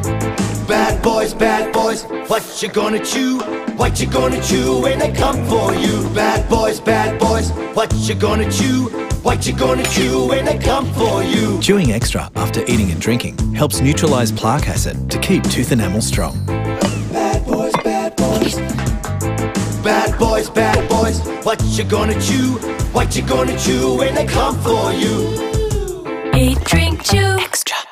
Bad boys, what you gonna chew? What you gonna chew when they come for you? Bad boys, what you gonna chew? What you gonna chew when they come for you? Chewing extra after eating and drinking helps neutralise plaque acid to keep tooth enamel strong. Bad boys. Bad boys, what you gonna chew? What you gonna chew when they come for you? Eat, drink, chew. Extra.